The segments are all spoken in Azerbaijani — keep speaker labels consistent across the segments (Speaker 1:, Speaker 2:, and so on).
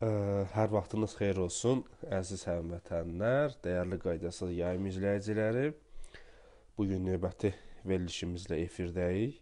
Speaker 1: Hər vaxtınız xeyir olsun, əziz həmvətənlər, dəyərli qaydasız yayım izləyiciləri. Bugün növbəti verilişimizlə efirdəyik.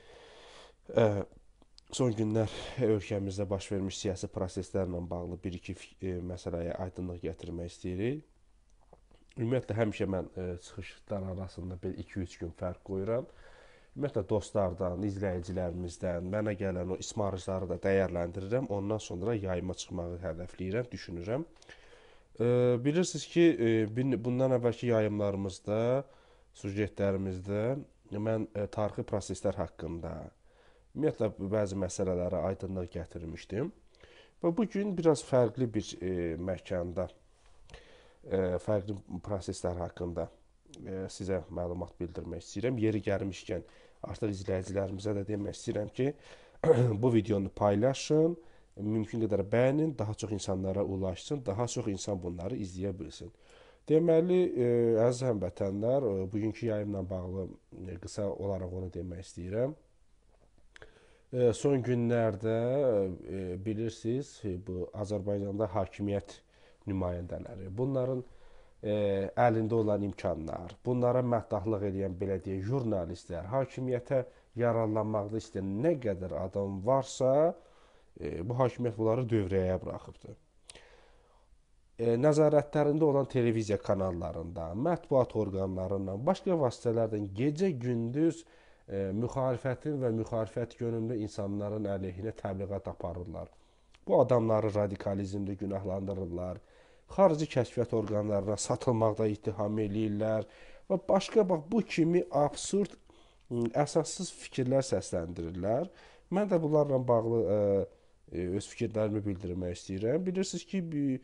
Speaker 1: Son günlər ölkəmizdə baş vermiş siyasi proseslərlə bağlı bir-iki məsələyə aydınlıq gətirmək istəyirik. Ümumiyyətlə, həmişə mən çıxışlar arasında 2-3 gün fərq qoyuram. Ümumiyyətlə, dostlardan, izləyicilərimizdən mənə gələn o ismarıcları da dəyərləndirirəm. Ondan sonra yayıma çıxmağı hədəfləyirəm, düşünürəm. Bilirsiniz ki, bundan əvvəlki yayımlarımızda, sujetlərimizdə mən tarixi proseslər haqqında, ümumiyyətlə, bəzi məsələlərə aydınlıq gətirmişdim. Və bugün biraz fərqli bir məkanda, fərqli proseslər haqqında sizə məlumat bildirmək istəyirəm. Yeri gəlmişkən artıq izləyicilərimizə də demək istəyirəm ki, bu videonu paylaşın, mümkün qədər bəyənin, daha çox insanlara ulaşsın, daha çox insan bunları izləyə bilsin. Deməli, əziz həmvətənlər, bugünkü yayımla bağlı qısa olaraq onu demək istəyirəm. Son günlərdə bilirsiniz, bu Azərbaycanda hakimiyyət nümayəndələri, bunların əlində olan imkanlar, bunlara məddahlıq edən, belə deyək, jurnalistlər, hakimiyyətə yararlanmaqda istəyən nə qədər adam varsa, bu hakimiyyət bunları dövrəyə buraxıbdır. Nəzarətlərində olan televiziya kanallarında, mətbuat orqanlarından, başqa vasitələrdən gecə-gündüz müxalifətin və müxalifət yönümlü insanların əleyhinə təbliğat aparırlar. Bu adamları radikalizmdə günahlandırırlar, xarici kəşfiyyat orqanlarına satılmaqda ittiham eləyirlər və başqa bu kimi absurd, əsassız fikirlər səsləndirirlər. Mən də bunlarla bağlı öz fikirlərimi bildirmək istəyirəm. Bilirsiniz ki,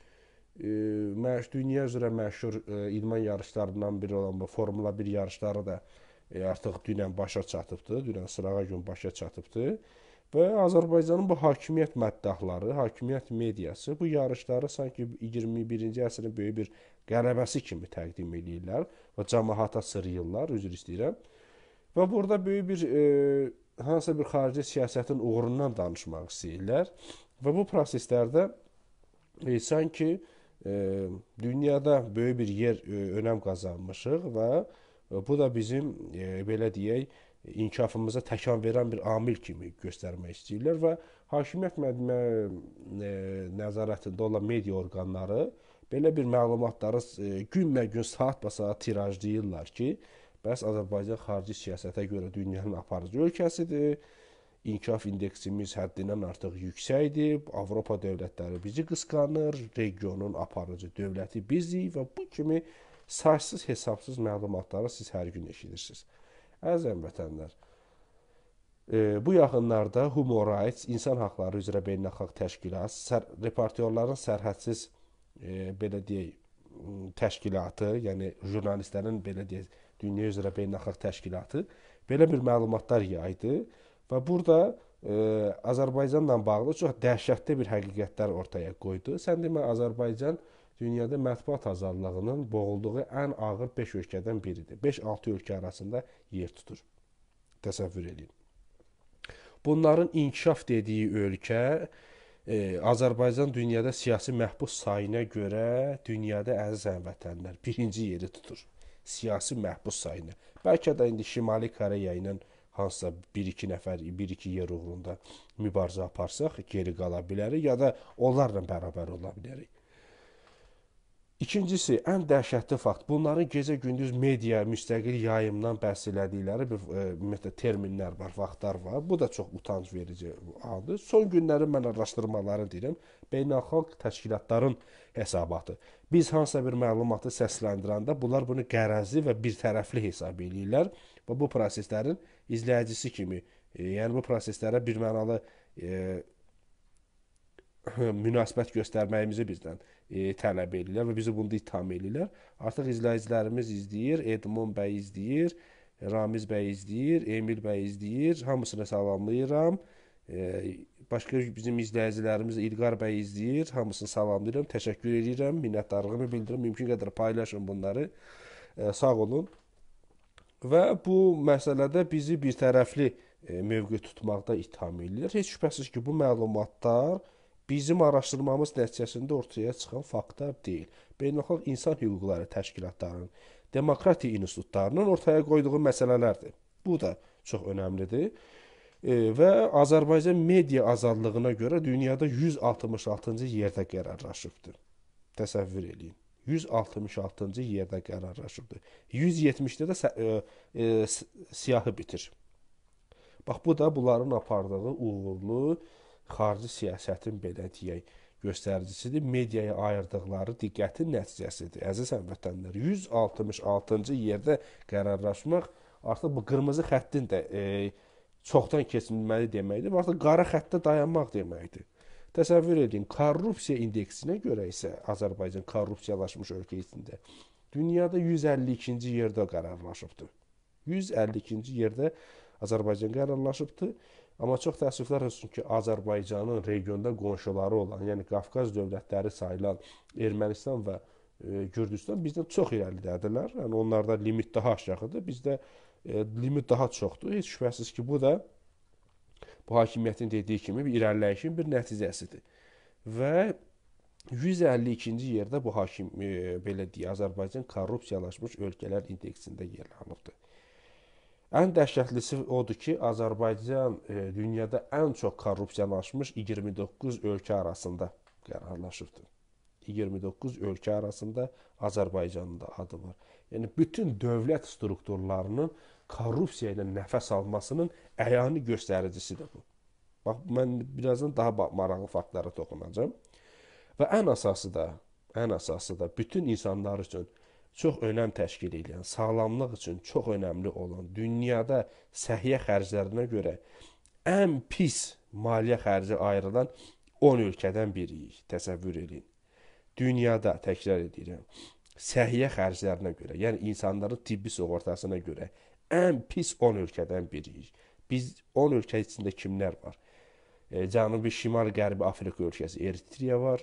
Speaker 1: dünya üzrə məşhur idman yarışlarından biri olan bu Formula 1 yarışları da artıq dünən başa çatıbdır, dünən sırağa gün başa çatıbdır. Və Azərbaycanın bu hakimiyyət məddahları, hakimiyyət mediası bu yarışları sanki 21-ci əsrin böyük bir qələbəsi kimi təqdim edirlər və cəmaata sırıyırlar, üzr istəyirəm. Və burada böyük bir hansısa bir xarici siyasətin uğrundan danışmaq istəyirlər. Və bu proseslərdə sanki dünyada böyük bir yer, önəm qazanmışıq və bu da bizim, belə deyək, inkişafımıza təkan verən bir amil kimi göstərmək istəyirlər və hakimiyyət nəzarətində olan media orqanları belə bir məlumatları günbə-gün, saat-ba-saat tirajlayırlar ki, bəs Azərbaycan xarici siyasətə görə dünyanın aparıcı ölkəsidir, inkişaf indeksimiz həddindən artıq yüksəkdir, Avropa dövlətləri bizi qısqanır, regionun aparıcı dövləti bizik və bu kimi saysız hesabsız məlumatları siz hər gün eşidirsiniz. Əziz həmvətənlər, bu yaxınlarda Human Rights, İnsan Haqları üzrə Beynəlxalq Təşkilat, reportyorların sərhədsiz, belə deyək, təşkilatı, yəni jurnalistlərin, belə deyək, Dünya üzrə Beynəlxalq Təşkilatı belə bir məlumatlar yaydı və burada Azərbaycanla bağlı çox dəhşətli bir həqiqətlər ortaya qoydu. Sən demə, Azərbaycan dünyada mətbuat azadlığının boğulduğu ən ağır 5 ölkədən biridir. 5-6 ölkə arasında yer tutur. Təsəvvür edin. Bunların inkişaf dediyi ölkə Azərbaycan dünyada siyasi məhbus sayına görə dünyada, əziz həmvətənlər, birinci yeri tutur. Siyasi məhbus sayına. Bəlkə də indi Şimali Koreya ilə hansısa 1-2 nəfər, 1-2 yer uğrunda mübarizə aparsaq, geri qala bilərik, ya da onlarla bərabər ola bilərik. İkincisi, ən dəhşətli fakt, bunların gecə-gündüz media, müstəqil yayımdan bəhs elədikləri bir terminlər var, vaxtlar var. Bu da çox utanc verici haldır. Son günlərin mən araşdırmaları deyirəm, beynəlxalq təşkilatların hesabatı. Biz hansısa bir məlumatı səsləndirəndə bunlar bunu qərəzli və bir tərəfli hesab edirlər və bu proseslərin izləyicisi kimi, yəni bu proseslərə birmənalı münasibət göstərməyimizi bizdən tələb edirlər və bizi bunda itham edirlər. Artıq izləyicilərimiz izləyir, Edmund bəy izləyir, Ramiz bəy izləyir, Emil bəy izləyir. Hamısını salamlayıram. Başqa bizim izləyicilərimiz İlqar bəy izləyir. Hamısını salamlayıram, təşəkkür edirəm, minnətdarlığımı bildirirəm. Mümkün qədər paylaşın bunları. Sağ olun. Və bu məsələdə bizi bir tərəfli mövqe tutmaqda itham edirlər. Heç şübhəsiz ki, bu məlumatlar bizim araşdırmamız nəticəsində ortaya çıxan faktlar deyil. Beynəlxalq insan hüquqları təşkilatlarının, demokratiya institutlarının ortaya qoyduğu məsələlərdir. Bu da çox önəmlidir. Və Azərbaycan media azadlığına görə dünyada 166-cı yerdə qərarlaşıbdır. Təsəvvür eləyin. 166-cı yerdə qərarlaşıbdır. 170-də də siyahı bitir. Bax, bu da bunların apardığı uğurlu xarici siyasətin, belə deyək, göstəricisidir. Mediaya ayırdıqları diqqətin nəticəsidir. Əziz həmvətənlər, 166-cı yerdə qərarlaşmaq artıq bu qırmızı xəttin də çoxdan keçilməli deməkdir. Artıq qara xəttdə dayanmaq deməkdir. Təsəvvür edin, korrupsiya indeksinə görə isə Azərbaycan korrupsiyalaşmış ölkə içində dünyada 152-ci yerdə qərarlaşıbdır. 152-ci yerdə Azərbaycan qərarlaşıbdır. Amma çox təəssüflər olsun ki, Azərbaycanın regionda qonşuları olan, yəni Qafqaz dövlətləri sayılan Ermənistan və Gürcüstan bizdən çox irəlidədirlər. Yəni onlarda limit daha aşağıdır, bizdə limit daha çoxdur. Heç şübhəsiz ki, bu da bu hakimiyyətin dediyi kimi bir irəliləyişin bir nəticəsidir. Və 152-ci yerdə bu belə deyək, Azərbaycan korrupsiyalaşmış ölkələr indeksində yer alıbdır. Ən dəhşətlisi odur ki, Azərbaycan dünyada ən çox korrupsiyalaşmış 29 ölkə arasında qərarlaşıbdır. 29 ölkə arasında Azərbaycanın da adı var. Yəni bütün dövlət strukturlarının korrupsiya ilə nəfəs almasının əyani göstəricisidir bu. Bax, mən birazdan daha maraqlı faktlara toxunacağam. Və ən əsası da bütün insanlar üçün çox önəm təşkil edən, sağlamlıq üçün çox önəmli olan, dünyada səhiyyə xərclərinə görə ən pis maliyyə xərci ayrılan 10 ölkədən biriyik. Təsəvvür edin. Dünyada, təkrar edirəm, səhiyyə xərclərinə görə, yəni insanların tibbi sığortasına görə ən pis 10 ölkədən biriyik. Biz 10 ölkə içində kimlər var? Cənubi Şimal-Qərbi Afrika ölkəsi Eritreya var,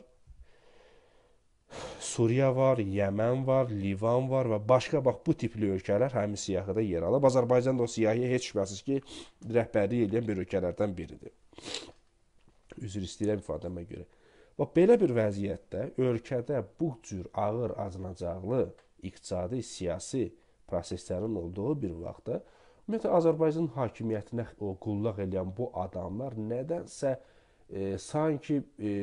Speaker 1: Suriya var, Yəmən var, Livan var və başqa bax bu tipli ölkələr həmin siyahıda yer alıb. Azərbaycan da o siyahıya heç şübhəsiz ki, rəhbərlik edən bir ölkələrdən biridir. Üzr istəyirəm ifadəmə görə. Bax, belə bir vəziyyətdə ölkədə bu cür ağır acınacaqlı iqtisadi, siyasi proseslərin olduğu bir vaxtda ümumiyyətlə Azərbaycan hakimiyyətinə qullaq edən bu adamlar nədənsə sanki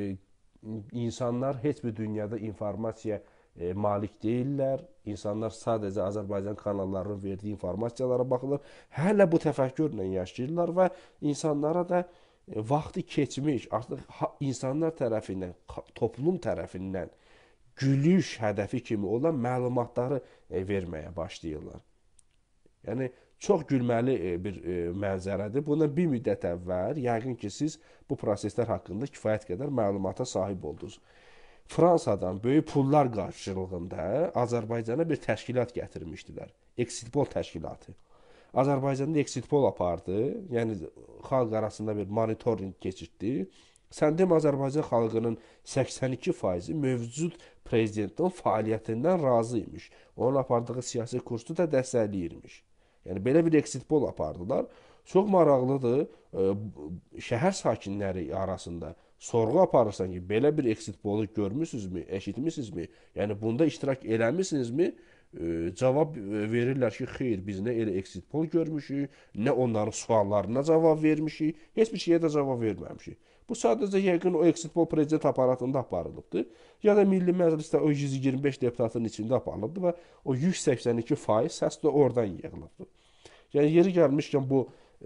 Speaker 1: insanlar heç bir dünyada informasiya malik deyirlər. İnsanlar sadəcə Azərbaycan kanallarının verdiyi informasiyalara baxılır. Hələ bu təfəkkürlə yaşayırlar və insanlara da vaxtı keçmiş, artıq insanlar tərəfindən, toplum tərəfindən gülüş hədəfi kimi olan məlumatları verməyə başlayırlar. Yəni, çox gülməli bir mənzərədir. Bundan bir müddət əvvəl, yəqin ki, siz bu proseslər haqqında kifayət qədər məlumata sahib oldunuz. Fransadan böyük pullar qarşılığında Azərbaycana bir təşkilat gətirmişdilər. Exitpol təşkilatı. Azərbaycanda Exitpol apardı, yəni xalq arasında bir monitoring keçirdi. Sən demə, Azərbaycan xalqının 82% mövcud prezidentin fəaliyyətindən razı imiş. Onun apardığı siyasi kursu da dəstəkləyirmiş. Yəni, belə bir exit-poll apardılar. Çox maraqlıdır, şəhər sakinləri arasında sorğu aparırsan ki, belə bir exit-pollu görmüsünüzmü, eşitmisinizmi? Yəni, bunda iştirak eləmisinizmi? Cavab verirlər ki, xeyr, biz nə elə exit-poll görmüşük, nə onların suallarına cavab vermişik, heç bir şeyə də cavab verməmişik. Bu sadəcə yəqin o exit-poll prezident aparatında aparılıbdır. Ya da Milli Məclisdə o 125 deputatın içində aparılıbdır və o 182% səs də oradan yığılıbdır. Yəni, yeri gəlmişkən bu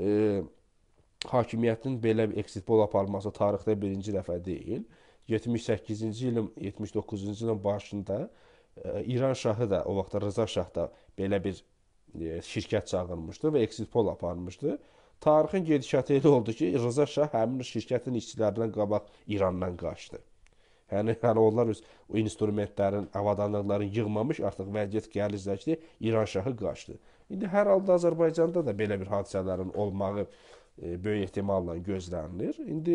Speaker 1: hakimiyyətin belə bir exit-poll aparılması tarixdə birinci dəfə deyil. 78-ci ilin, 79-cu ilin başında İran şahı da, o vaxtda Rıza şah da belə bir şirkət çağırmışdı və exit-poll aparılmışdı. Tarixin gedişatı elə oldu ki, Rıza şah həmin şirkətin işçilərindən qabaq İrandan qaçdı. Yəni onlar öz o instrumentlərin, avadanlıqların yığmamış, artıq vəziyyət gəlirsə ki, İran şahı qaçdı. İndi hər halda Azərbaycanda da belə bir hadisələrin olmağı böyük ehtimalla gözlənilir. İndi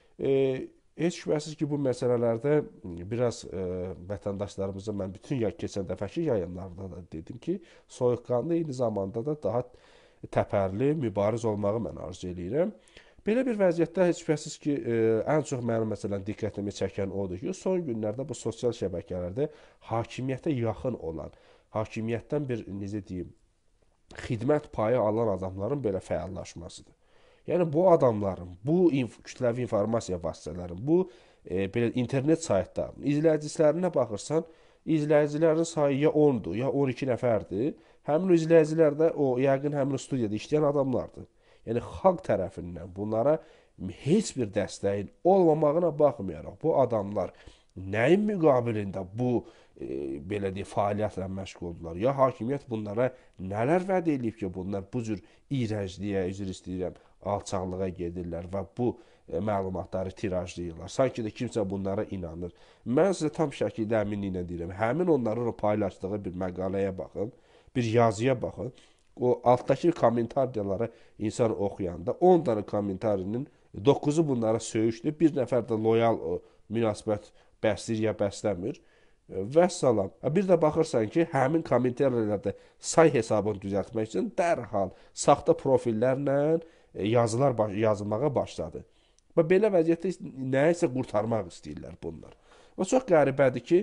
Speaker 1: heç şübhəsiz ki, bu məsələlərdə biraz vətəndaşlarımıza mən bütün keçən dəfəki yayınlarda da dedim ki, soyuqqanlı eyni zamanda da daha təpərli, mübariz olmağı mən arzu edirəm. Belə bir vəziyyətdə heç şübhəsiz ki, ən çox mənim məsələn diqqətimi çəkən odur ki, son günlərdə bu sosial şəbəkələrdə hakimiyyətə yaxın olan, hakimiyyətdən bir necə deyim, xidmət payı alan adamların belə fəallaşmasıdır. Yəni bu adamların, bu kütləvi informasiya vasitələrinin, bu belə internet saytlarının izləyicilərinə baxırsan, izləyicilərin sayı ya 10-dur, ya 12 nəfərdir. Həmin o izləyicilər də o yəqin həmin o studiyada işləyən adamlardır. Yəni xalq tərəfindən bunlara heç bir dəstəyin olmamağına baxmayaraq bu adamlar nəyin müqabilində bu belə deyək fəaliyyətlə məşğuldurlar? Ya hakimiyyət bunlara nələr vəd edib ki, bunlar bu cür iyrəncliyə, üzr istəyirəm, alçaqlığa gedirlər və bu məlumatları tirajlayırlar. Sanki də kimsə bunlara inanır. Mən sizə tam şəkildə əminliklə deyirəm. Həmin onların o paylaşdığı bir məqaləyə baxın, bir yazıya baxın. O altdakı kommentariyaları insan oxuyanda 10 dənə kommentarinin 9-u bunlara söyüşdür. Bir nəfər də loyal münasibət bəsləyir ya bəsləmir. Vəssalam. Bir də baxırsan ki, həmin kommentariyalarda say hesabını düzəltmək üçün dərhal saxta profillərlə yazılar yazılmağa başladı. Və belə vəziyyətdə nəyisə qurtarmaq istəyirlər bunlar. Və çox qəribədir ki,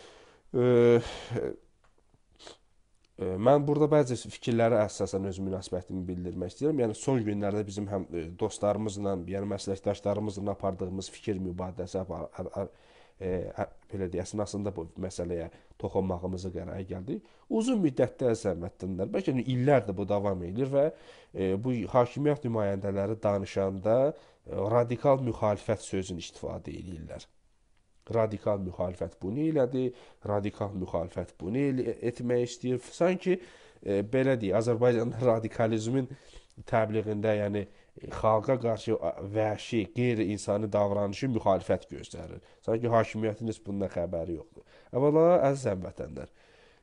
Speaker 1: mən burada bəzi fikirlərə əsasən öz münasibətimi bildirmək istəyirəm. Yəni son günlərdə bizim həm dostlarımızla, yəni məsləkdaşlarımızla apardığımız fikir mübadiləsi belə deyək, əsnasında bu məsələyə toxunmağımızı qərara gəldik. Uzun müddətdə zəhmətdənlər, bəlkə illərdir bu davam edir və bu hakimiyyət nümayəndələri danışanda radikal müxalifət sözünü istifadə edirlər. Radikal müxalifət bunu elədi, radikal müxalifət bunu etmək istəyir. Sanki belə deyək, Azərbaycanda radikalizmin təbliğində, yəni xalqa qarşı vəhşi, qeyri-insani davranışı müxalifət göstərir. Sanki hakimiyyətin heç bundan xəbəri yoxdur. Əvvəla, əziz həmvətənlər,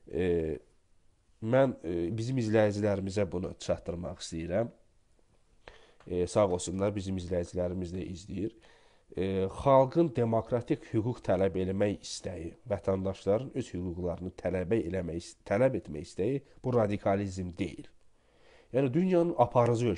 Speaker 1: mən bizim izləyicilərimizə bunu çatdırmaq istəyirəm. Sağ olsunlar, bizim izləyicilərimiz də izləyir. Xalqın demokratik hüquq tələb eləmək istəyi, vətəndaşların öz hüquqlarını tələb etmək istəyi bu radikalizm deyil. Yəni dünyanın aparıcı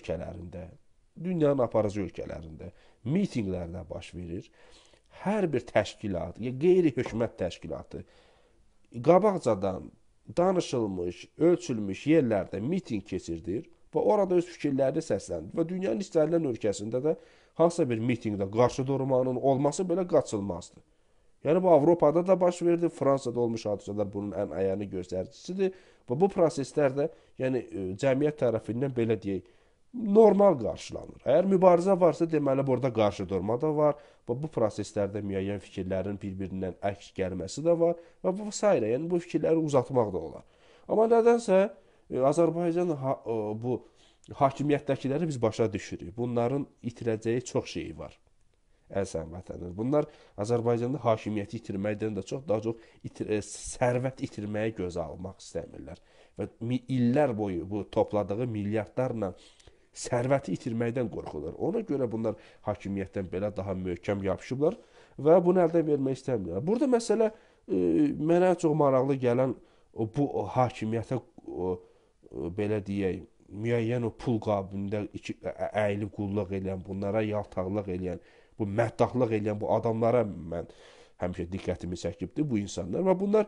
Speaker 1: ölkələrində mitinqlərdə baş verir. Hər bir təşkilat, ya qeyri-hökumət təşkilatı qabaqcadan danışılmış, ölçülmüş yerlərdə mitinq keçirdir və orada öz fikirlərini səsləndir. Və dünyanın istənilən ölkəsində də hansısa bir mitinqdə qarşı durmanın olması belə qaçılmazdır. Yəni bu Avropada da baş verdi, Fransada olmuş hadisələr bunun ən əyani göstəricisidir və bu proseslər də yəni cəmiyyət tərəfindən belə deyək, normal qarşılanır. Əgər mübarizə varsa, deməli burada qarşı durma da var və bu proseslərdə müəyyən fikirlərin bir-birindən əks gəlməsi də var və bu sairə, yəni bu fikirləri uzatmaq da olar. Amma nədənsə Azərbaycan bu hakimiyyətdəkiləri biz başa düşürük. Bunların itirəcəyi çox şeyi var. Əziz həmvətənlər. Bunlar Azərbaycanda hakimiyyəti itirməkdən də çox, daha çox sərvət itirməyə gözə almaq istəmirlər. Və illər boyu bu topladığı milyardlarla sərvəti itirməkdən qorxurlar. Ona görə bunlar hakimiyyətdən belə daha möhkəm yapışıblar və bunu əldən vermək istəmirlər. Burada məsələ mənə çox maraqlı gələn bu hakimiyyətə belə deyək, müəyyən o pul qabında əyilib qulluq edən, bunlara yaltaqlıq edən, bu məddahlıq edən bu adamlara mən həmişə diqqətimi çəkibdir bu insanlar və bunlar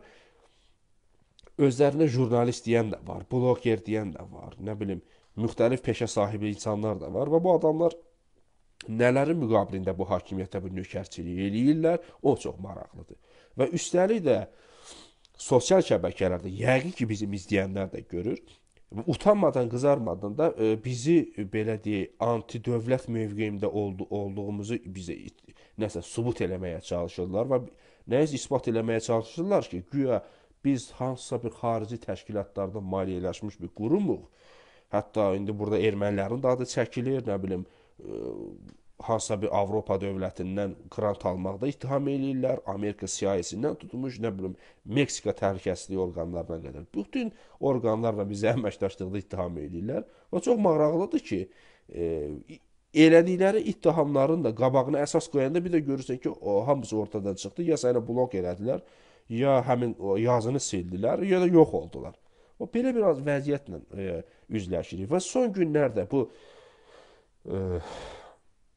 Speaker 1: özlərinə jurnalist deyən də var, bloger deyən də var, nə bilim, müxtəlif peşə sahibi insanlar da var və bu adamlar nələrin müqabilində bu hakimiyyətə bu nökərçilik eləyirlər, o çox maraqlıdır. Və üstəlik də sosial şəbəkələrdə yəqin ki bizim izləyənlər də görür, utanmadan, qızarmadan da bizi belə deyək, anti-dövlət mövqeyində olduğumuzu bizə nəsə sübut eləməyə çalışırlar və nəyisə isbat eləməyə çalışırlar ki, güya biz hansısa bir xarici təşkilatlardan maliyyələşmiş bir qurumuq. Hətta indi burada ermənilərin də adı çəkilir, nə bilim, hansısa bir Avropa dövlətindən grant almaqda ittiham eləyirlər, Amerika siyasisindən tutmuş, nə bilim, Meksika təhlükəsizlik orqanlarına qədər. Bütün orqanlarla bizi əməkdaşlıqda ittiham eləyirlər və çox maraqlıdır ki, elədikləri ittihamların da qabağına əsas qoyanda bir də görürsən ki, hamısı ortadan çıxdı, ya səni blok elədilər, ya həmin yazını sildilər, ya da yox oldular. Belə bir vəziyyətlə üzləşirik və son günlərdə bu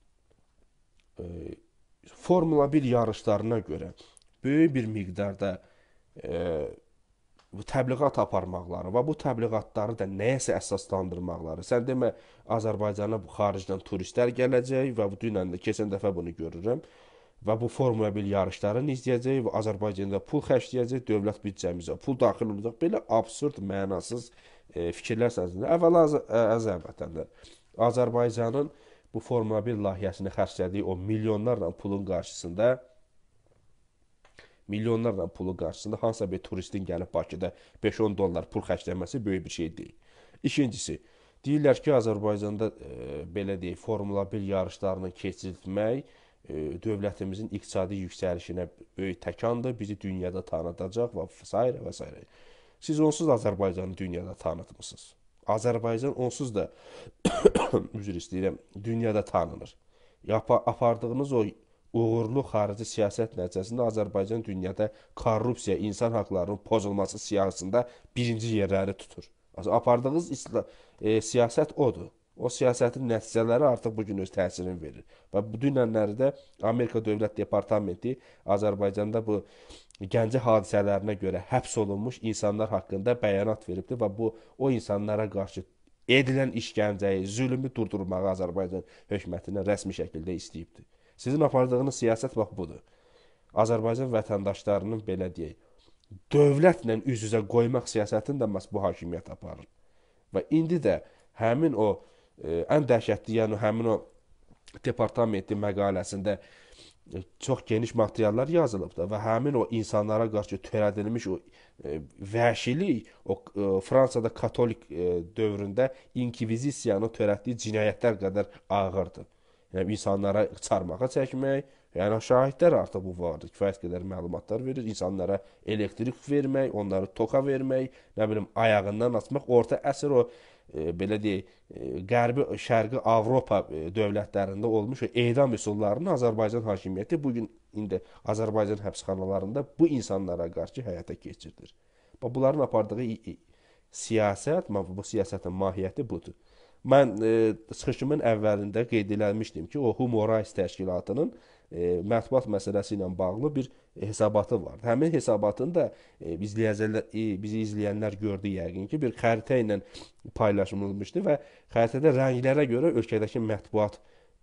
Speaker 1: Formula 1 yarışlarına görə böyük bir miqdarda bu təbliğat aparmaqları və bu təbliğatları da nəyəsə əsaslandırmaqları. Sən demə Azərbaycana bu xaricdən turistlər gələcək və bu dünən də keçən dəfə bunu görürəm və bu Formula 1 yarışlarını izləyəcək və Azərbaycanda pul xərcləyəcək, dövlət büdcəmizə pul daxil olacaq. Belə absurd, mənasız fikirlər səslənir. Əvvəla əziz vətəndaşlar, Azərbaycanın bu Formula 1 layihəsini xərclədiyi o milyonlarla pulun qarşısında hansısa bir turistin gəlib Bakıda 5-10 dollar pul xərcləməsi böyük bir şey deyil. İkincisi, deyirlər ki, Azərbaycanda belə deyək, Formula 1 yarışlarını keçirtmək dövlətimizin iqtisadi yüksəlişinə böyük təkandır, bizi dünyada tanıdacaq və s. və s. Siz onsuz Azərbaycanı dünyada tanıtmısınız. Azərbaycan onsuz da üzr istəyirəm, dünyada tanınır. Apardığınız o uğurlu xarici siyasət nəticəsində Azərbaycan dünyada korrupsiya, insan haqlarının pozulması siyasətində birinci yerləri tutur. Apardığınız siyasət odur. O siyasətin nəticələri artıq bugün öz təsirini verir. Və bu dünənlərdə Amerika Dövlət Departamenti Azərbaycanda bu Gəncə hadisələrinə görə həbs olunmuş insanlar haqqında bəyanat veribdir və bu o insanlara qarşı edilən işgəncəyi, zülmü durdurmağı Azərbaycan hökumətindən rəsmi şəkildə istəyibdir. Sizin apardığınız siyasət bax budur. Azərbaycan vətəndaşlarının belə deyək, dövlətlə üz-üzə qoymaq siyasətini də məhz bu hakimiyyət aparır. Və indi də həmin o ən dəhşətli, yəni həmin o departamentin məqaləsində çox geniş materiallar yazılıbdır və həmin o insanlara qarşı törədilmiş o vəhşilik, o Fransada katolik dövründə inkvizisiyanın törətdiyi cinayətlər qədər ağırdır. Yəni insanlara çarmıxa çəkmək, yəni şahidlər artıq bu vardır, kifayət qədər məlumatlar verir, insanlara elektrik vermək, onları toka vermək, nə bilim ayağından asmaq, orta əsr o belə deyək, qərbi, şərqi Avropa dövlətlərində olmuş edam üsullarını Azərbaycan hakimiyyəti bugün indi Azərbaycan həbsxanalarında bu insanlara qarşı həyata keçirilir. Bunların apardığı siyasət, bu siyasətin mahiyyəti budur. Mən çıxışımın əvvəlində qeyd eləmişdim ki, o Human Rights təşkilatının mətbuat məsələsi ilə bağlı bir hesabatı var. Həmin hesabatını da bizi izləyənlər gördü yəqin ki, bir xəritə ilə paylaşılmışdı və xəritədə rənglərə görə ölkədəki mətbuat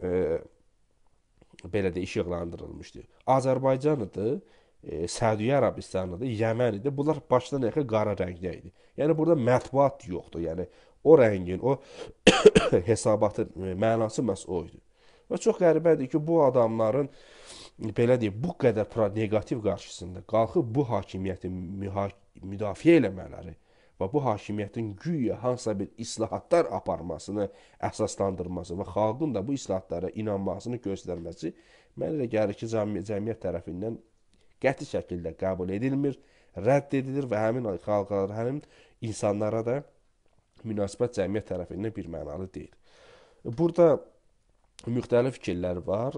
Speaker 1: belə də işıqlandırılmışdı. Azərbaycanıdır, Səudiyyə Ərəbistanıdır, Yəmənidir. Bunlar başdan ayağa qara rəngdə idi. Yəni burada mətbuat yoxdur. Yəni o rəngin, o hesabatın mənası məhz o idi. Və çox qəribədir ki, bu adamların belə deyək, bu qədər negativ qarşısında qalxıb bu hakimiyyəti müdafiə eləmələri və bu hakimiyyətin güya hansısa bir islahatlar aparmasını əsaslandırması və xalqın da bu islahatlara inanmasını göstərməsi mənə elə gəlir ki, cəmiyyət tərəfindən qəti şəkildə qəbul edilmir, rədd edilir və həmin xalqlara, həmin insanlara da münasibət cəmiyyət tərəfindən bir mənalı deyil. Burada müxtəlif fikirlər var.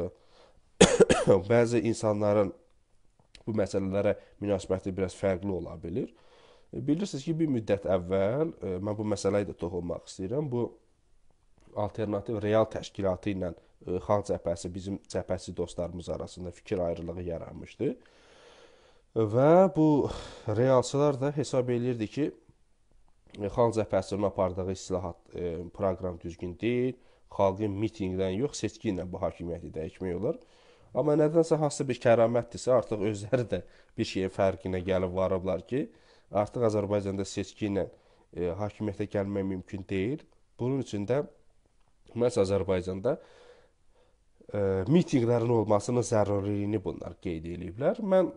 Speaker 1: Bəzi insanların bu məsələlərə münasibəti biraz fərqli ola bilir. Bilirsiniz ki, bir müddət əvvəl, mən bu məsələyə də toxunmaq istəyirəm, bu alternativ real təşkilatı ilə xalq cəbhəsi, bizim cəbhəsi dostlarımız arasında fikir ayrılığı yaranmışdı. Və bu realçılar da hesab edirdi ki, xalq cəbhəsinin apardığı islahat proqram düzgün deyil, xalqın mitinqdən yox, seçki ilə bu hakimiyyəti dəyişmək olar. Amma nədənsə hansısa bir kəramətdirsə, artıq özləri də bir şeyin fərqinə gəlib varıblar ki, artıq Azərbaycanda seçki ilə hakimiyyətə gəlmək mümkün deyil. Bunun üçün də məhz Azərbaycanda mitinqlərin olmasının zərurliyini bunlar qeyd ediblər. Mən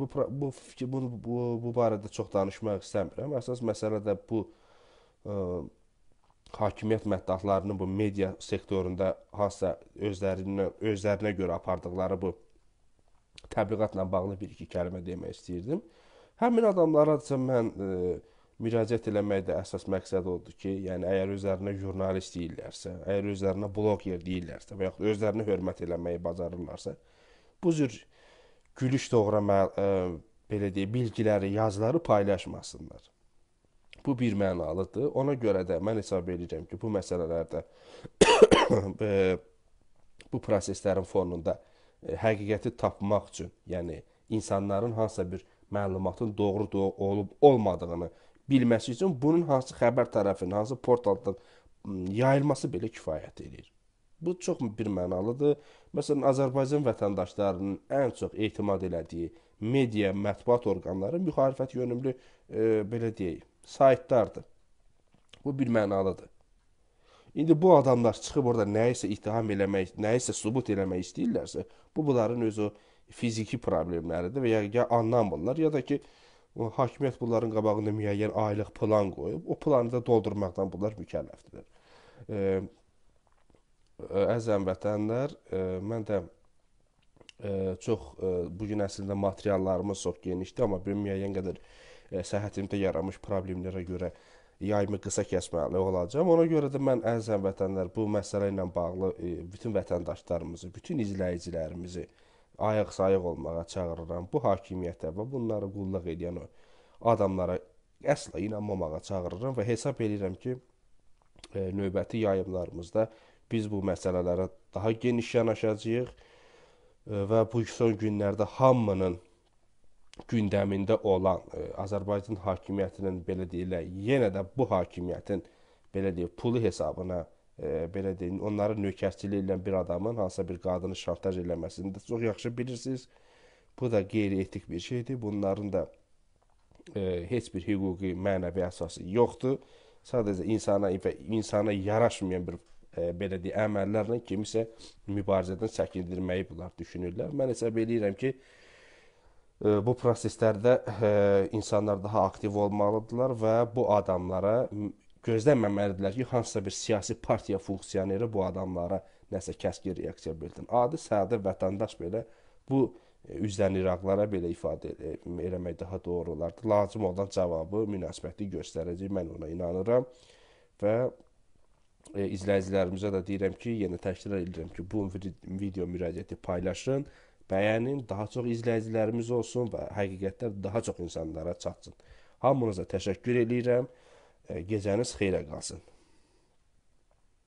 Speaker 1: bu barədə çox danışmaq istəmirəm. Əsas məsələ də bu hakimiyyət məddahlarının bu media sektorunda hansısa özlərinə görə apardıqları bu təbliğatla bağlı bir-iki kəlmə demək istəyirdim. Həmin adamlara mən müraciət eləməkdə əsas məqsəd odur ki, yəni əgər özlərinə jurnalist deyirlərsə, əgər özlərinə bloger deyirlərsə və yaxud özlərinə hörmət eləməyi bacarırlarsa, bu cür gülüş doğuran belə deyək, bilgiləri, yazıları paylaşmasınlar. Bu bir mənalıdır. Ona görə də mən hesab edirəm ki, bu məsələlərdə bu proseslərin fonunda həqiqəti tapmaq üçün, yəni insanların hansısa bir məlumatın doğru olub olmadığını bilməsi üçün bunun hansı xəbər tərəfinin, hansı portaldan yayılması belə kifayət edir. Bu çox bir mənalıdır. Məsələn, Azərbaycan vətəndaşlarının ən çox etimad elədiyi media, mətbuat orqanları müxalifət yönümlü belə deyək, saytlardır. Bu bir mənalıdır. İndi bu adamlar çıxıb orada nəyisə ittiham eləmək, nəyisə sübut eləmək istəyirlərsə, bu bunların öz o fiziki problemləridir və ya anlamırlar, ya da ki, hakimiyyət bunların qabağında müəyyən aylıq plan qoyub, o planı da doldurmaqdan bunlar mükəlləfdirlər. Əziz həmvətənlər, mən də çox bugün əslində materiallarımız çox genişdir, amma bir müəyyən qədər səhhətimdə yaranmış problemlərə görə yayımı qısa kəsməli olacağam. Ona görə də mən əziz həmvətənlər bu məsələ ilə bağlı bütün vətəndaşlarımızı, bütün izləyicilərimizi ayıq-sayıq olmağa çağırıram. Bu hakimiyyətə və bunları qulluq edən o adamlara əsla inanmamağa çağırıram və hesab edirəm ki, növbəti yayımlarımızda biz bu məsələlərə daha geniş yanaşacağıq və bu son günlərdə hamının gündəmində olan Azərbaycan hakimiyyətinin belə deyirlər, yenə də bu hakimiyyətin belə deyək, pulu hesabına belə deyim, onların nökərçiliyi ilə bir adamın hansısa bir qadını şantaj eləməsini də çox yaxşı bilirsiniz. Bu da qeyri-etik bir şeydir. Bunların da heç bir hüquqi, mənəvi əsası yoxdur. Sadəcə insana yaraşmayan bir belə deyək, əməllərlə kimisə mübarizədən çəkindirməyi bunlar düşünürlər. Mən hesab edirəm ki, bu proseslərdə insanlar daha aktiv olmalıdırlar və bu adamlara gözləməməlidirlər ki, hansısa bir siyasi partiya funksiyoneri bu adamlara nəsə kəskin reaksiya bildirin. Adi sadə vətəndaş belə bu üzdən iraqlara belə ifadə eləmək daha doğru olardı. Lazım olan cavabı, münasibəti göstərəcək, mən ona inanıram və izləyicilərimizə də deyirəm ki, yenə təkrar edirəm ki, bu video müraciəti paylaşın, bəyənin, daha çox izləyicilərimiz olsun və həqiqətlər daha çox insanlara çatsın. Hamınıza təşəkkür edirəm. Gecəniz xeyrə qalsın.